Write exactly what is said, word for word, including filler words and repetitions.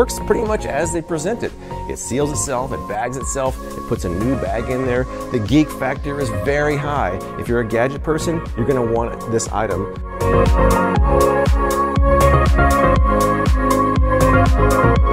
works pretty much as they present it. It seals itself, it bags itself, it puts a new bag in there. The geek factor is very high. If you're a gadget person, you're gonna want this item.